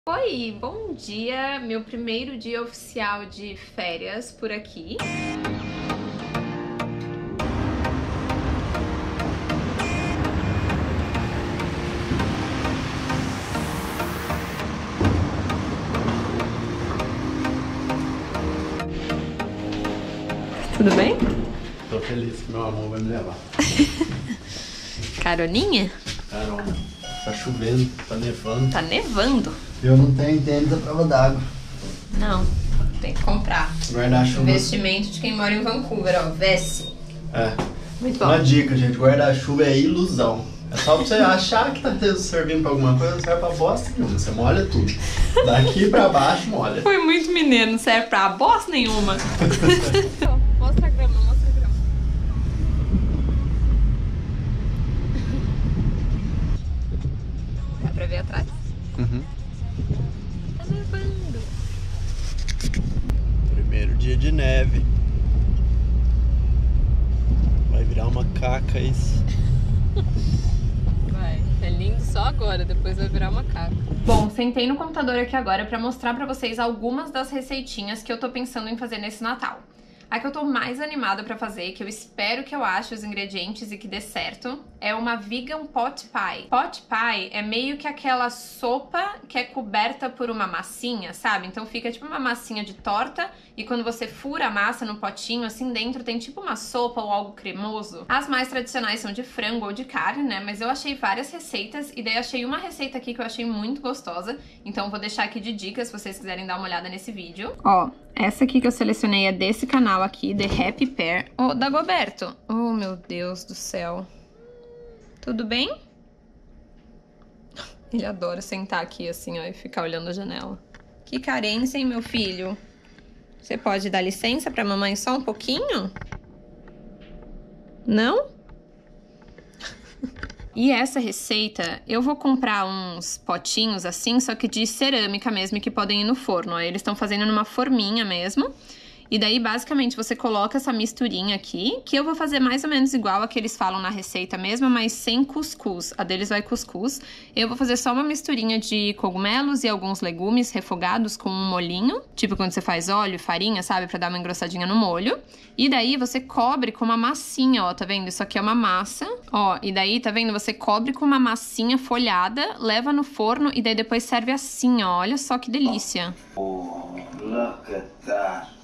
Oi, bom dia! Meu primeiro dia oficial de férias por aqui. Tudo bem? Tô feliz que meu amor vai me levar. Caroninha? Caramba, tá chovendo, tá nevando. Tá nevando. Eu não tenho tênis à prova d'água. Não, tem que comprar. Guarda-chuva. Investimento de quem mora em Vancouver, ó. Vessi. É. Muito bom. Uma dica, gente. Guarda-chuva é ilusão. É só pra você achar que tá servindo pra alguma coisa, não serve pra bosta nenhuma. Você molha tudo. Daqui pra baixo, molha. Foi muito mineiro, não serve pra bosta nenhuma. Mostra a grama, mostra a grama. Dá pra ver atrás? Uhum. Tá nevando. Primeiro dia de neve. Vai virar uma caca isso. Vai, é lindo só agora, depois vai virar uma caca. Bom, sentei no computador aqui agora pra mostrar pra vocês algumas das receitinhas que eu tô pensando em fazer nesse Natal. A que eu tô mais animada pra fazer, que eu espero que eu ache os ingredientes e que dê certo, é uma vegan pot pie. Pot pie é meio que aquela sopa que é coberta por uma massinha, sabe? Então fica tipo uma massinha de torta e quando você fura a massa no potinho, assim dentro tem tipo uma sopa ou algo cremoso. As mais tradicionais são de frango ou de carne, né? Mas eu achei várias receitas e daí achei uma receita aqui que eu achei muito gostosa. Então vou deixar aqui de dica se vocês quiserem dar uma olhada nesse vídeo. Ó, essa aqui que eu selecionei é desse canal aqui, The Happy Pear, o Dagoberto. Oh, meu Deus do céu. Tudo bem? Ele adora sentar aqui assim, ó, e ficar olhando a janela. Que carência, hein, meu filho? Você pode dar licença pra mamãe só um pouquinho? Não? E essa receita, eu vou comprar uns potinhos assim, só que de cerâmica mesmo, que podem ir no forno. Aí eles estão fazendo numa forminha mesmo. E daí, basicamente, você coloca essa misturinha aqui, que eu vou fazer mais ou menos igual a que eles falam na receita mesmo, mas sem cuscuz. A deles vai cuscuz. Eu vou fazer só uma misturinha de cogumelos e alguns legumes refogados com um molhinho. Tipo quando você faz óleo e farinha, sabe? Pra dar uma engrossadinha no molho. E daí, você cobre com uma massinha, ó, tá vendo? Isso aqui é uma massa. Ó, e daí, tá vendo? Você cobre com uma massinha folhada, leva no forno e daí depois serve assim, ó. Olha só que delícia. Oh, look at that.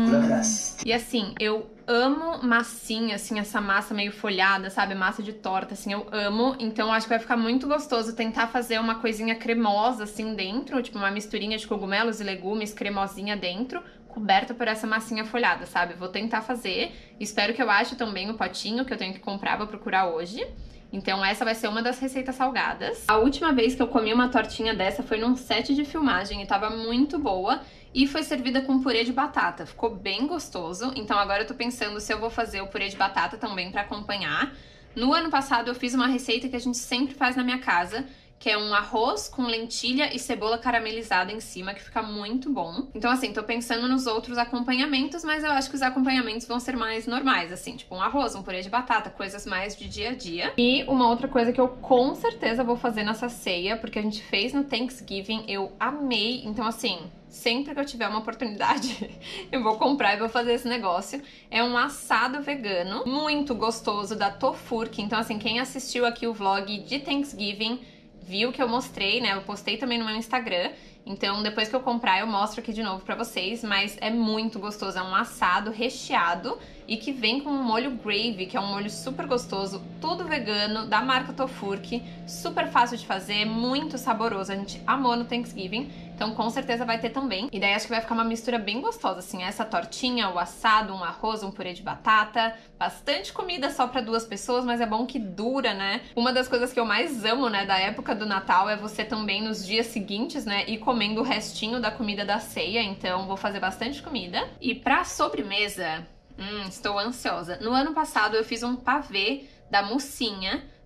E assim, eu amo massinha, assim, essa massa meio folhada, sabe? Massa de torta, assim, eu amo. Então, acho que vai ficar muito gostoso tentar fazer uma coisinha cremosa, assim, dentro. Tipo, uma misturinha de cogumelos e legumes cremosinha dentro, coberta por essa massinha folhada, sabe? Vou tentar fazer. Espero que eu ache também o potinho que eu tenho que comprar, vou procurar hoje. Então essa vai ser uma das receitas salgadas. A última vez que eu comi uma tortinha dessa foi num set de filmagem e tava muito boa. E foi servida com purê de batata, ficou bem gostoso. Então agora eu tô pensando se eu vou fazer o purê de batata também pra acompanhar. No ano passado eu fiz uma receita que a gente sempre faz na minha casa, que é um arroz com lentilha e cebola caramelizada em cima, que fica muito bom. Então, assim, tô pensando nos outros acompanhamentos, mas eu acho que os acompanhamentos vão ser mais normais, assim, tipo um arroz, um purê de batata, coisas mais de dia a dia. E uma outra coisa que eu com certeza vou fazer nessa ceia, porque a gente fez no Thanksgiving, eu amei, então, assim, sempre que eu tiver uma oportunidade, eu vou comprar e vou fazer esse negócio. É um assado vegano, muito gostoso, da Tofurky. Então, assim, quem assistiu aqui o vlog de Thanksgiving viu que eu mostrei, né? Eu postei também no meu Instagram. Então, depois que eu comprar, eu mostro aqui de novo pra vocês. Mas é muito gostoso. É um assado recheado e que vem com um molho gravy, que é um molho super gostoso, tudo vegano, da marca Tofurky. Super fácil de fazer, muito saboroso. A gente amou no Thanksgiving. Então, com certeza vai ter também. E daí, acho que vai ficar uma mistura bem gostosa, assim. Essa tortinha, o assado, um arroz, um purê de batata. Bastante comida só pra 2 pessoas, mas é bom que dura, né? Uma das coisas que eu mais amo, né, da época do Natal é você também, nos dias seguintes, né, ir comendo o restinho da comida da ceia. Então, vou fazer bastante comida. E pra sobremesa, estou ansiosa. No ano passado, eu fiz um pavê da mocinha,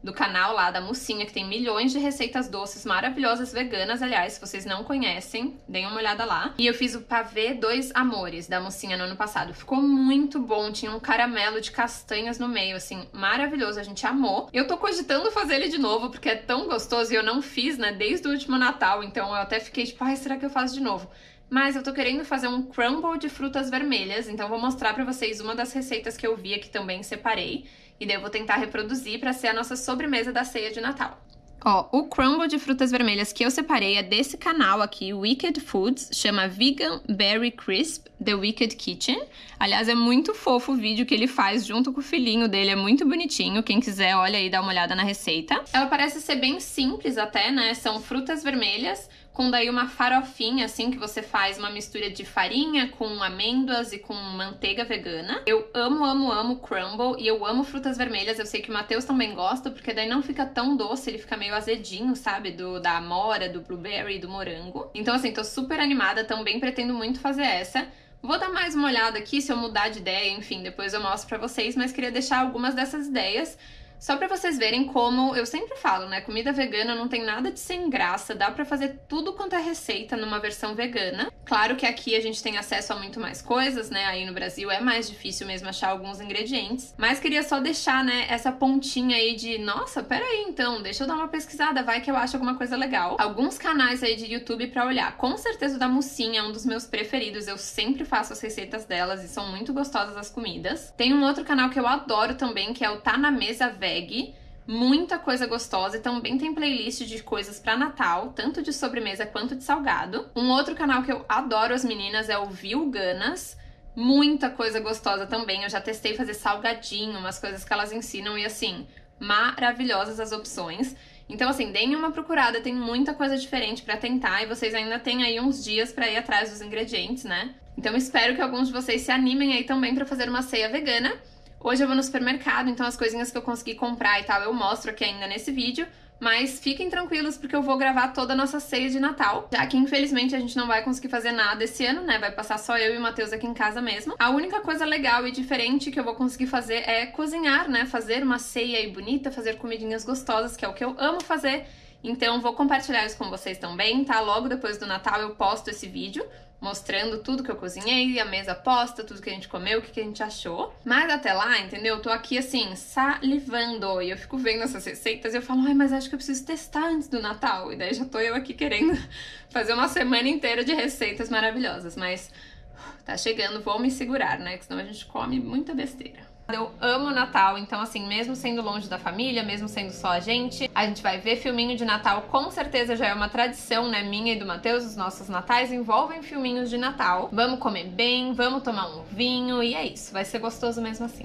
do canal lá da Mocinha, que tem milhões de receitas doces maravilhosas veganas. Aliás, se vocês não conhecem, deem uma olhada lá. E eu fiz o pavê Dois Amores da Mocinha no ano passado. Ficou muito bom, tinha um caramelo de castanhas no meio, assim, maravilhoso, a gente amou. Eu tô cogitando fazer ele de novo, porque é tão gostoso e eu não fiz, né, desde o último Natal, então eu até fiquei tipo, ai, será que eu faço de novo? Mas eu tô querendo fazer um crumble de frutas vermelhas, então vou mostrar pra vocês uma das receitas que eu vi aqui também, separei. E daí eu vou tentar reproduzir pra ser a nossa sobremesa da ceia de Natal. Ó, o crumble de frutas vermelhas que eu separei é desse canal aqui, Wicked Foods, chama Vegan Berry Crisp, The Wicked Kitchen. Aliás, é muito fofo o vídeo que ele faz junto com o filhinho dele, é muito bonitinho. Quem quiser, olha aí, dá uma olhada na receita. Ela parece ser bem simples até, né? São frutas vermelhas, com daí uma farofinha, assim, que você faz uma mistura de farinha com amêndoas e com manteiga vegana. Eu amo, amo, amo crumble e eu amo frutas vermelhas. Eu sei que o Matheus também gosta, porque daí não fica tão doce, ele fica meio azedinho, sabe? Da amora, do blueberry e do morango. Então, assim, tô super animada, também pretendo muito fazer essa. Vou dar mais uma olhada aqui, se eu mudar de ideia, enfim, depois eu mostro pra vocês, mas queria deixar algumas dessas ideias só pra vocês verem como eu sempre falo, né? Comida vegana não tem nada de sem graça, dá pra fazer tudo quanto é receita numa versão vegana. Claro que aqui a gente tem acesso a muito mais coisas, né? Aí no Brasil é mais difícil mesmo achar alguns ingredientes. Mas queria só deixar, né, essa pontinha aí de, nossa, peraí então, deixa eu dar uma pesquisada, vai que eu acho alguma coisa legal. Alguns canais aí de YouTube pra olhar. Com certeza o da Mocinha é um dos meus preferidos, eu sempre faço as receitas delas e são muito gostosas as comidas. Tem um outro canal que eu adoro também, que é o Tá Na Mesa Veg. Muita coisa gostosa e também tem playlist de coisas pra Natal, tanto de sobremesa quanto de salgado. Um outro canal que eu adoro as meninas é o Vilganas. Muita coisa gostosa também, eu já testei fazer salgadinho, umas coisas que elas ensinam e assim, maravilhosas as opções. Então assim, deem uma procurada, tem muita coisa diferente pra tentar e vocês ainda têm aí uns dias pra ir atrás dos ingredientes, né? Então espero que alguns de vocês se animem aí também pra fazer uma ceia vegana. Hoje eu vou no supermercado, então as coisinhas que eu consegui comprar e tal eu mostro aqui ainda nesse vídeo, mas fiquem tranquilos porque eu vou gravar toda a nossa ceia de Natal, já que infelizmente a gente não vai conseguir fazer nada esse ano, né? Vai passar só eu e o Matheus aqui em casa mesmo. A única coisa legal e diferente que eu vou conseguir fazer é cozinhar, né? Fazer uma ceia aí bonita, fazer comidinhas gostosas, que é o que eu amo fazer. Então vou compartilhar isso com vocês também, tá? Logo depois do Natal eu posto esse vídeo, mostrando tudo que eu cozinhei, a mesa posta, tudo que a gente comeu, o que a gente achou. Mas até lá, entendeu? Eu tô aqui assim, salivando, e eu fico vendo essas receitas e eu falo, ai, mas acho que eu preciso testar antes do Natal. E daí já tô eu aqui querendo fazer uma semana inteira de receitas maravilhosas, mas tá chegando, vou me segurar, né? Que senão a gente come muita besteira. Eu amo o Natal, então assim, mesmo sendo longe da família, mesmo sendo só a gente vai ver filminho de Natal, com certeza já é uma tradição, né, minha e do Matheus, os nossos natais envolvem filminhos de Natal. Vamos comer bem, vamos tomar um vinho e é isso, vai ser gostoso mesmo assim.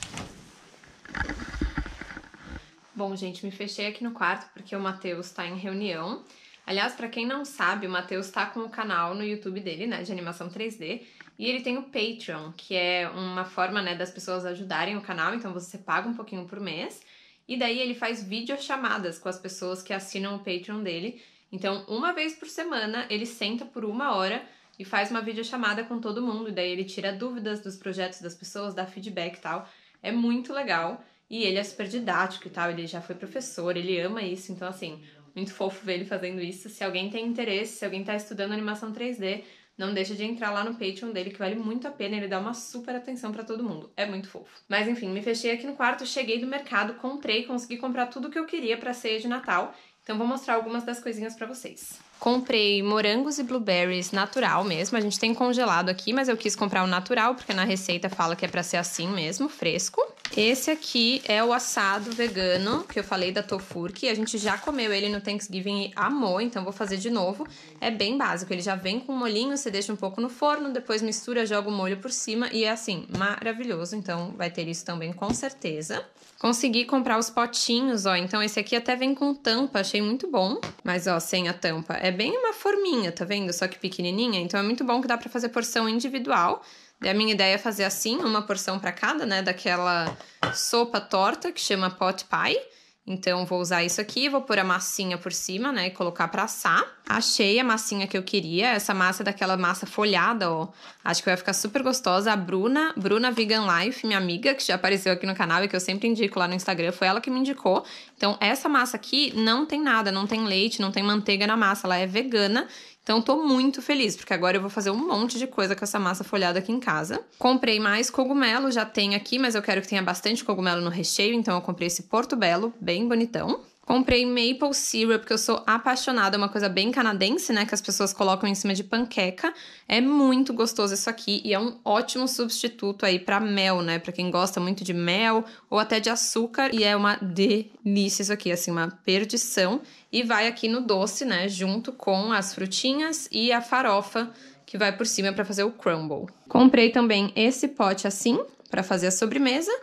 Bom, gente, me fechei aqui no quarto porque o Matheus tá em reunião. Aliás, pra quem não sabe, o Matheus tá com o canal no YouTube dele, né, de animação 3D. E ele tem o Patreon, que é uma forma, né, das pessoas ajudarem o canal, então você paga um pouquinho por mês. E daí ele faz videochamadas com as pessoas que assinam o Patreon dele. Então, uma vez por semana, ele senta por 1 hora e faz uma videochamada com todo mundo. E daí ele tira dúvidas dos projetos das pessoas, dá feedback e tal. É muito legal. E ele é super didático e tal, ele já foi professor, ele ama isso. Então, assim, muito fofo ver ele fazendo isso. Se alguém tem interesse, se alguém tá estudando animação 3D... não deixa de entrar lá no Patreon dele, que vale muito a pena, ele dá uma super atenção pra todo mundo. É muito fofo. Mas enfim, me fechei aqui no quarto, cheguei do mercado, comprei, consegui comprar tudo que eu queria pra ceia de Natal. Então vou mostrar algumas das coisinhas pra vocês. Comprei morangos e blueberries natural mesmo, a gente tem congelado aqui, mas eu quis comprar o natural, porque na receita fala que é pra ser assim mesmo, fresco. Esse aqui é o assado vegano, que eu falei da Tofurky, a gente já comeu ele no Thanksgiving e amou, então vou fazer de novo. É bem básico, ele já vem com um molhinho, você deixa um pouco no forno, depois mistura, joga o molho por cima e é assim, maravilhoso, então vai ter isso também com certeza. Consegui comprar os potinhos, ó, então esse aqui até vem com tampa, achei muito bom, mas ó, sem a tampa. É bem uma forminha, tá vendo? Só que pequenininha, então é muito bom que dá pra fazer porção individual. E a minha ideia é fazer assim, uma porção pra cada, né, daquela sopa torta que chama pot pie. Então, vou usar isso aqui, vou pôr a massinha por cima, né, e colocar pra assar. Achei a massinha que eu queria, essa massa é daquela massa folhada, ó. Acho que vai ficar super gostosa. A Bruna Vegan Life, minha amiga, que já apareceu aqui no canal e que eu sempre indico lá no Instagram, foi ela que me indicou. Então, essa massa aqui não tem nada, não tem leite, não tem manteiga na massa, ela é vegana. Então, tô muito feliz, porque agora eu vou fazer um monte de coisa com essa massa folhada aqui em casa. Comprei mais cogumelo, já tem aqui, mas eu quero que tenha bastante cogumelo no recheio, então eu comprei esse portobello, bem bonitão. Comprei maple syrup, porque eu sou apaixonada, é uma coisa bem canadense, né, que as pessoas colocam em cima de panqueca. É muito gostoso isso aqui e é um ótimo substituto aí pra mel, né, pra quem gosta muito de mel ou até de açúcar. E é uma delícia isso aqui, assim, uma perdição. E vai aqui no doce, né, junto com as frutinhas e a farofa que vai por cima pra fazer o crumble. Comprei também esse pote assim, pra fazer a sobremesa.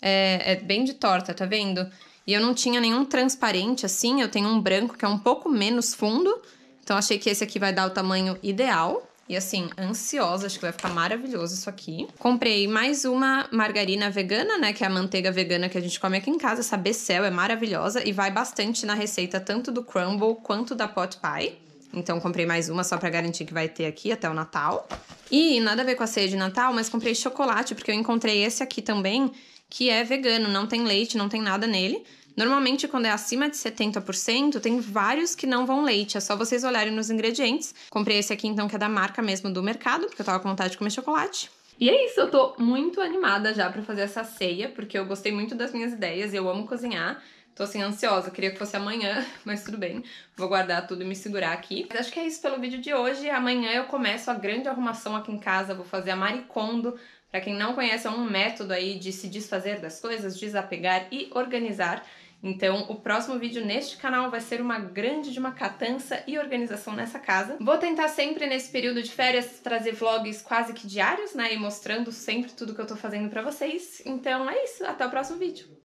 É bem de torta, tá vendo? E eu não tinha nenhum transparente assim, eu tenho um branco que é um pouco menos fundo. Então, achei que esse aqui vai dar o tamanho ideal. E assim, ansiosa, acho que vai ficar maravilhoso isso aqui. Comprei mais uma margarina vegana, né, que é a manteiga vegana que a gente come aqui em casa. Essa Becel é maravilhosa e vai bastante na receita tanto do crumble quanto da pot pie. Então, comprei mais uma só pra garantir que vai ter aqui até o Natal. E nada a ver com a ceia de Natal, mas comprei chocolate, porque eu encontrei esse aqui também, que é vegano, não tem leite, não tem nada nele. Normalmente, quando é acima de 70%, tem vários que não vão leite. É só vocês olharem nos ingredientes. Comprei esse aqui, então, que é da marca mesmo do mercado, porque eu tava com vontade de comer chocolate. E é isso, eu tô muito animada já pra fazer essa ceia, porque eu gostei muito das minhas ideias e eu amo cozinhar. Tô, assim, ansiosa, queria que fosse amanhã, mas tudo bem. Vou guardar tudo e me segurar aqui. Mas acho que é isso pelo vídeo de hoje. Amanhã eu começo a grande arrumação aqui em casa, vou fazer a maricondo. Pra quem não conhece, é um método aí de se desfazer das coisas, desapegar e organizar. Então, o próximo vídeo neste canal vai ser uma grande de uma catança e organização nessa casa. Vou tentar sempre, nesse período de férias, trazer vlogs quase que diários, né? E mostrando sempre tudo que eu tô fazendo pra vocês. Então, é isso. Até o próximo vídeo.